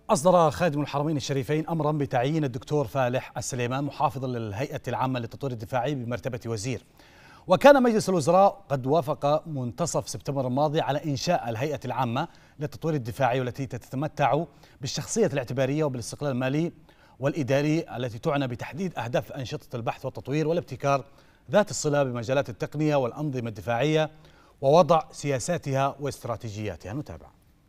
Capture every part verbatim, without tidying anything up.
أصدر خادم الحرمين الشريفين أمرا بتعيين الدكتور فالح السليمان محافظا للهيئة العامة للتطوير الدفاعي بمرتبة وزير. وكان مجلس الوزراء قد وافق منتصف سبتمبر الماضي على إنشاء الهيئة العامة للتطوير الدفاعي، والتي تتمتع بالشخصية الاعتبارية وبالاستقلال المالي والإداري، التي تعنى بتحديد أهداف أنشطة البحث والتطوير والابتكار ذات الصلة بمجالات التقنية والأنظمة الدفاعية ووضع سياساتها واستراتيجياتها. نتابع.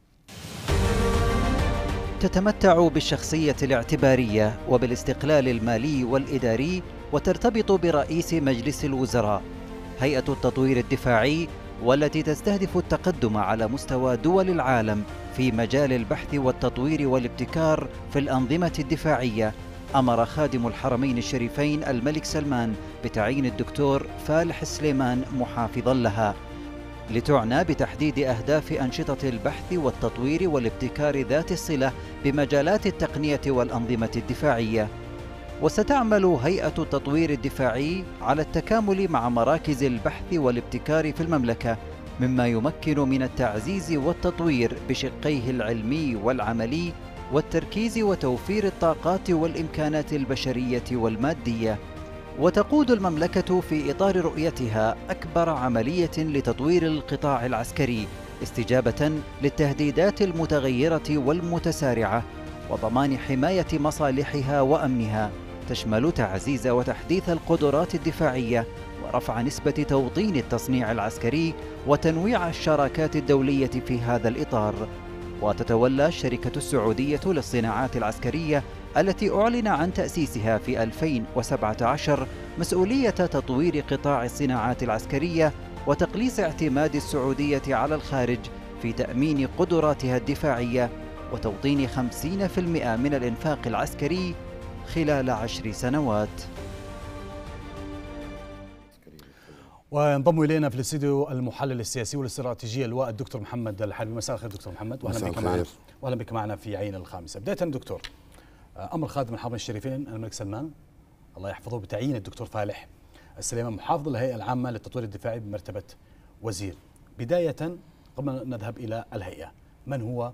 تتمتع بالشخصية الاعتبارية وبالاستقلال المالي والإداري، وترتبط برئيس مجلس الوزراء هيئة التطوير الدفاعي، والتي تستهدف التقدم على مستوى دول العالم في مجال البحث والتطوير والابتكار في الأنظمة الدفاعية. أمر خادم الحرمين الشريفين الملك سلمان بتعيين الدكتور فالح السليمان محافظا لها، لتعنى بتحديد أهداف أنشطة البحث والتطوير والابتكار ذات الصلة بمجالات التقنية والأنظمة الدفاعية. وستعمل هيئة التطوير الدفاعي على التكامل مع مراكز البحث والابتكار في المملكة، مما يمكن من التعزيز والتطوير بشقيه العلمي والعملي، والتركيز وتوفير الطاقات والإمكانات البشرية والمادية. وتقود المملكة في إطار رؤيتها أكبر عملية لتطوير القطاع العسكري استجابة للتهديدات المتغيرة والمتسارعة، وضمان حماية مصالحها وأمنها، تشمل تعزيز وتحديث القدرات الدفاعية ورفع نسبة توطين التصنيع العسكري وتنويع الشراكات الدولية في هذا الإطار. وتتولى الشركة السعودية للصناعات العسكرية التي أعلن عن تأسيسها في ألفين وسبعة عشر مسؤولية تطوير قطاع الصناعات العسكرية وتقليص اعتماد السعودية على الخارج في تأمين قدراتها الدفاعية وتوطين خمسين بالمئة من الإنفاق العسكري خلال عشر سنوات. وينضم الينا في الاستديو المحلل السياسي والاستراتيجي اللواء الدكتور محمد الحلبي. مساء الخير دكتور محمد، واهلا بك معنا واهلا بك معنا في عين الخامسه. بدايه دكتور، امر خادم الحرمين الشريفين الملك سلمان الله يحفظه بتعيين الدكتور فالح السليمان محافظ الهيئه العامه للتطوير الدفاعي بمرتبه وزير. بدايه قبل ان نذهب الى الهيئه، من هو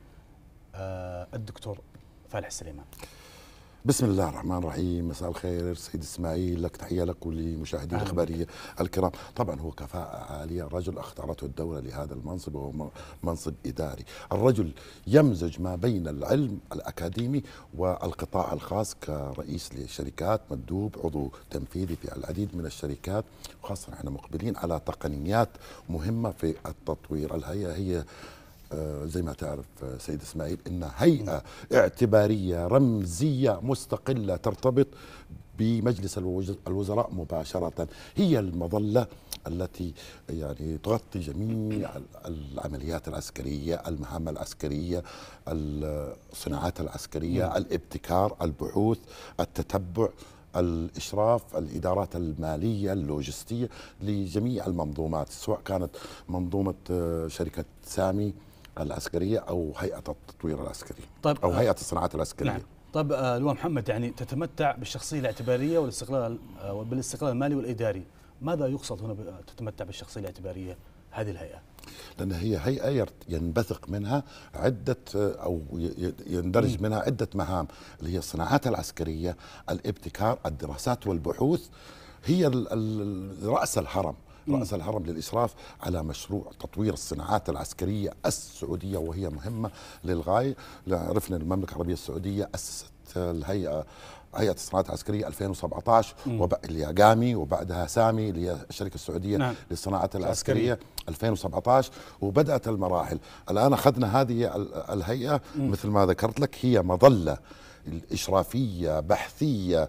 الدكتور فالح السليمان؟ بسم الله الرحمن الرحيم. مساء الخير سيد اسماعيل، لك تحيه لك ولمشاهدي الاخباريه الكرام. طبعا هو كفاءه عاليه، رجل اختارته الدوله لهذا المنصب، وهو منصب اداري. الرجل يمزج ما بين العلم الاكاديمي والقطاع الخاص، كرئيس لشركات مندوب عضو تنفيذي في العديد من الشركات، وخاصه احنا مقبلين على تقنيات مهمه في التطوير. الهيئه هي زي ما تعرف سيد اسماعيل انها هيئه اعتباريه رمزيه مستقله ترتبط بمجلس الوزراء مباشره، هي المظله التي يعني تغطي جميع العمليات العسكريه، المهام العسكريه، الصناعات العسكريه، الابتكار، البحوث، التتبع، الإشراف، الإدارات المالية، اللوجستية لجميع المنظومات، سواء كانت منظومة شركة سامي العسكرية أو هيئة التطوير العسكري، طيب أو هيئة الصناعات العسكرية. نعم. طيب لواء محمد، يعني تتمتع بالشخصية الاعتبارية والاستقلال بالاستقلال المالي والإداري، ماذا يقصد هنا تتمتع بالشخصية الاعتبارية هذه الهيئة؟ لأن هي هيئة ينبثق منها عدة أو يندرج منها عدة مهام، اللي هي الصناعات العسكرية، الابتكار، الدراسات والبحوث. هي رأس الهرم رأس الهرم للإشراف على مشروع تطوير الصناعات العسكرية السعودية، وهي مهمة للغاية. عرفنا المملكة العربية السعودية أسست الهيئة هيئة الصناعات العسكرية ألفين وسبعة عشر، اللي هي قامي، وبعدها سامي اللي هي الشركة السعودية نعم. للصناعات العسكرية ألفين وسبعة عشر، وبدأت المراحل. الآن أخذنا هذه الهيئة مم. مثل ما ذكرت لك، هي مظلة الإشرافية بحثية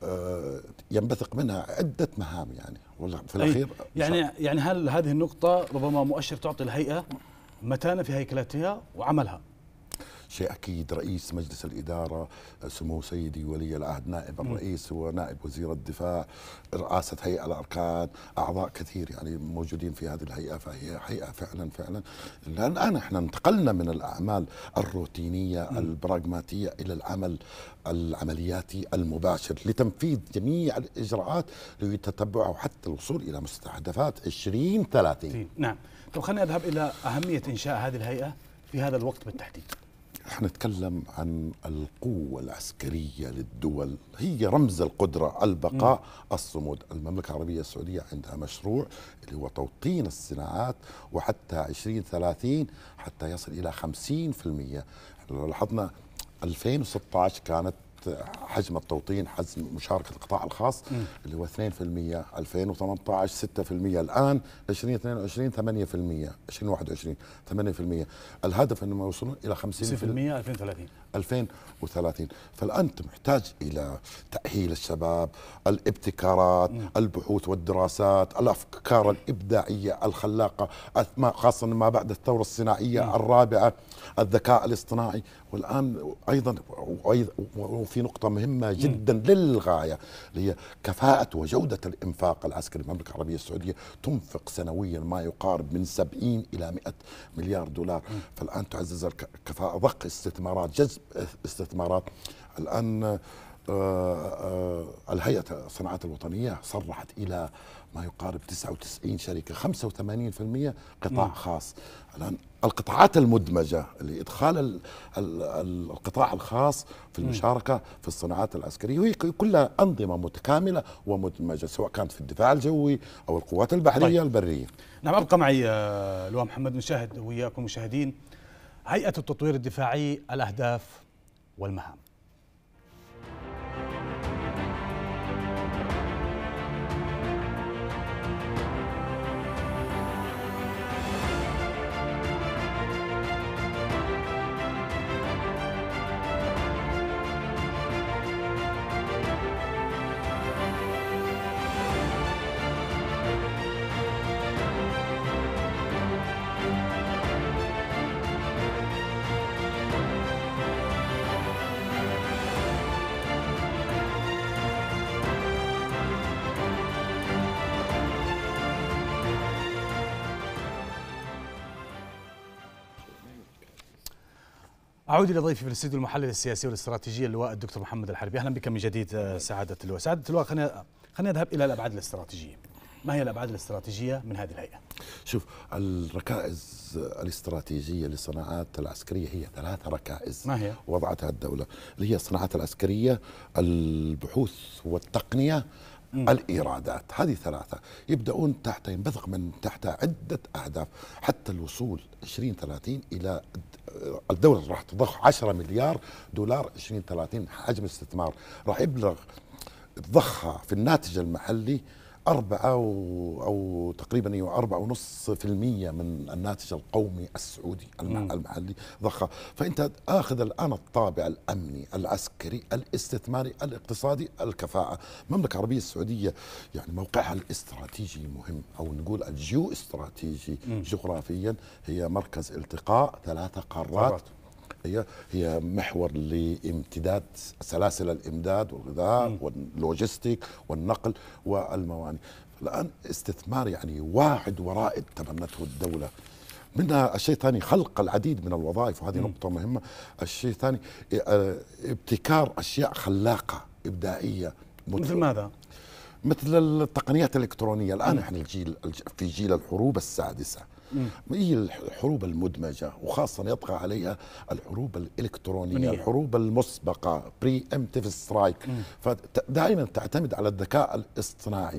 ينبثق منها عدة مهام، يعني في الأخير يعني يعني هل هذه النقطة ربما مؤشر تعطي الهيئة متانة في هيكلتها وعملها؟ شيء أكيد. رئيس مجلس الإدارة سمو سيدي ولي العهد نائب الرئيس ونائب وزير الدفاع، رئاسة هيئة الأركان، أعضاء كثير يعني موجودين في هذه الهيئة، فهي هيئة فعلا فعلا. الآن احنا انتقلنا من الأعمال الروتينية م. البراغماتية إلى العمل العملياتي المباشر لتنفيذ جميع الإجراءات لتتبعها حتى الوصول إلى مستهدفات عشرين ثلاثين. نعم. طب خلينا نذهب إلى أهمية إنشاء هذه الهيئة في هذا الوقت بالتحديد. احنا نتكلم عن القوة العسكرية للدول، هي رمز القدرة، البقاء، م. الصمود. المملكة العربية السعودية عندها مشروع اللي هو توطين الصناعات، وحتى عشرين ثلاثين حتى يصل إلى خمسين بالمئة. لو لاحظنا ألفين وستة عشر كانت حجم التوطين، حجم مشاركة القطاع الخاص م. اللي هو اثنين بالمئة، ألفين وثمانية عشر ستة بالمئة، الآن ألفين واثنين وعشرين ثمانية بالمئة، ألفين وواحد وعشرين ثمانية بالمئة. الهدف أنهم يوصلون إلى خمسين بالمئة ألفين وثلاثين ألفين وثلاثين. فالآن محتاج إلى تأهيل الشباب، الابتكارات، م. البحوث والدراسات، الأفكار الإبداعية الخلاقة، خاصة ما بعد الثورة الصناعية م. الرابعة، الذكاء الاصطناعي. والآن أيضا وفي نقطة مهمة جدا م. للغاية، اللي هي كفاءة وجودة الإنفاق العسكري. المملكة العربية السعودية تنفق سنويا ما يقارب من سبعين إلى مئة مليار دولار. م. فالآن تعزز الكفاءة، ضخ استثمارات، جذب استثمارات. الآن آآ آآ الهيئة الصناعات الوطنية صرحت إلى ما يقارب تسعة وتسعين شركة، خمسة وثمانين بالمئة قطاع م. خاص. الآن القطاعات المدمجة لإدخال ال ال القطاع الخاص في المشاركة في الصناعات العسكرية، وهي كلها أنظمة متكاملة ومدمجة، سواء كانت في الدفاع الجوي أو القوات البحرية. طيب. البرية. نعم، أبقى معي لواء محمد. نشاهد وياكم مشاهدين هيئة التطوير الدفاعي، الأهداف والمهام. أعود إلى ضيفي في الاستوديو المحلل السياسي والاستراتيجي اللواء الدكتور محمد الحربي. أهلا بك من جديد سعادة اللواء. سعادة اللواء، خلينا خلينا نذهب إلى الأبعاد الاستراتيجية. ما هي الأبعاد الاستراتيجية من هذه الهيئة؟ شوف، الركائز الاستراتيجية للصناعات العسكرية هي ثلاث ركائز. ما هي؟ وضعتها الدولة، اللي هي الصناعات العسكرية، البحوث والتقنية، م. الإيرادات. هذه ثلاثة يبدأون تحت، ينبثق من تحت عدة أهداف حتى الوصول عشرين ثلاثين إلى الدولة راح تضخ عشرة مليار دولار عشرين ثلاثين حجم استثمار، راح يبلغ ضخها في الناتج المحلي أربعة أو, أو تقريبا أربعة ونص في المية من الناتج القومي السعودي المحلي ضخها. فأنت آخذ الآن الطابع الأمني، العسكري، الاستثماري، الاقتصادي، الكفاءة. المملكة العربية السعودية يعني موقعها الاستراتيجي مهم، أو نقول الجيو استراتيجي جغرافيا. هي مركز التقاء ثلاثة قارات، هي هي محور لامتداد سلاسل الامداد والغذاء واللوجستيك والنقل والموانئ. الان استثمار يعني واحد ورائد تبنته الدوله. منها الشيء الثاني خلق العديد من الوظائف، وهذه م. نقطه مهمه. الشيء الثاني ابتكار اشياء خلاقه ابداعيه. مثل ماذا؟ مثل التقنيات الالكترونيه. الان احنا الجيل في جيل الحروب السادسه، هي الحروب المدمجة، وخاصة يطغى عليها الحروب الإلكترونية، منية. الحروب المسبقة، بري امتيف سترايك. فدائما تعتمد على الذكاء الاصطناعي.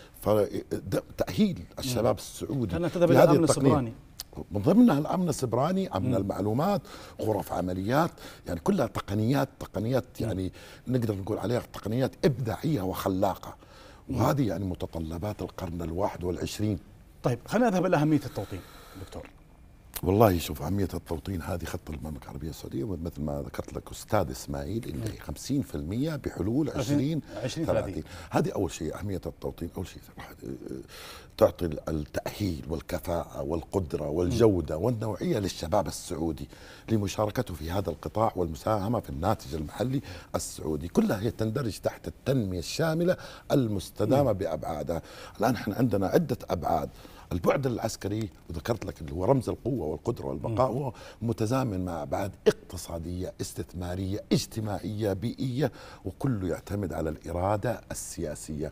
فتأهيل الشباب السعودي أنا تذهب إلى الأمن السبراني، من ضمنها الأمن السبراني، أمن المعلومات، غرف عمليات، يعني كلها تقنيات تقنيات يعني نقدر نقول عليها تقنيات إبداعية وخلاقة، وهذه يعني متطلبات القرن الواحد والعشرين. طيب، خلينا نذهب إلى أهمية التوطين دكتور. والله شوف، أهمية التوطين هذه خط المملكة العربية السعودية، مثل ما ذكرت لك أستاذ إسماعيل، اللي خمسين بالمئة بحلول عشرين ثلاثين. هذه أول شيء أهمية التوطين. أول شيء راح تعطي التأهيل والكفاءة والقدرة والجودة والنوعية للشباب السعودي لمشاركته في هذا القطاع والمساهمة في الناتج المحلي السعودي. كلها هي تندرج تحت التنمية الشاملة المستدامة بأبعادها. الآن احنا عندنا عدة أبعاد. البعد العسكري وذكرت لك اللي هو رمز القوة والقدرة والبقاء، هو متزامن مع أبعاد اقتصادية، استثمارية، اجتماعية، بيئية، وكله يعتمد على الإرادة السياسية.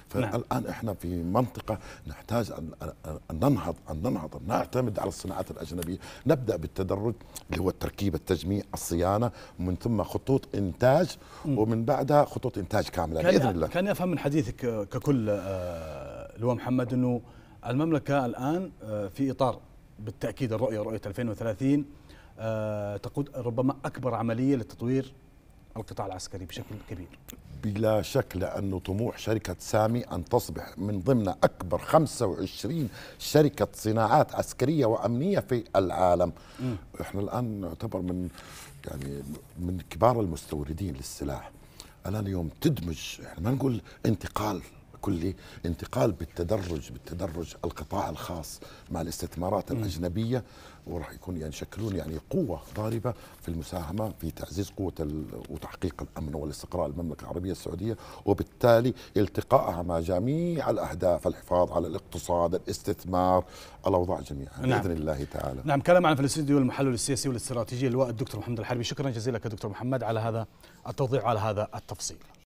فالآن نعم. احنا في منطقة نحتاج أن أن ننهض أن ننهض أن نعتمد على الصناعات الأجنبية. نبدأ بالتدرج اللي هو التركيب، التجميع، الصيانة، ومن ثم خطوط إنتاج، ومن بعدها خطوط إنتاج كاملة بإذن الله. كان يفهم من حديثك ككل اللواء محمد أنه المملكة الآن في إطار بالتأكيد الرؤية رؤية ألفين وثلاثين تقود ربما أكبر عملية لتطوير القطاع العسكري بشكل كبير. بلا شك، لأنه طموح شركة سامي أن تصبح من ضمن أكبر خمسة وعشرين شركة صناعات عسكرية وأمنية في العالم. م. إحنا الآن نعتبر من يعني من كبار المستوردين للسلاح. الآن اليوم تدمج، يعني ما نقول انتقال كلي، انتقال بالتدرج بالتدرج القطاع الخاص مع الاستثمارات م. الأجنبية، وراح يكون يعني يشكلون يعني قوة ضاربة في المساهمة في تعزيز قوة وتحقيق الأمن والاستقرار للمملكة العربية السعودية، وبالتالي التقائها مع جميع الأهداف، الحفاظ على الاقتصاد، الاستثمار، الأوضاع جميعا. نعم. بإذن الله تعالى. نعم. كلام معنا في الاستديو المحلل السياسي والاستراتيجي اللواء الدكتور محمد الحربي. شكرا جزيلا لك دكتور محمد على هذا التوضيح وعلى هذا التفصيل.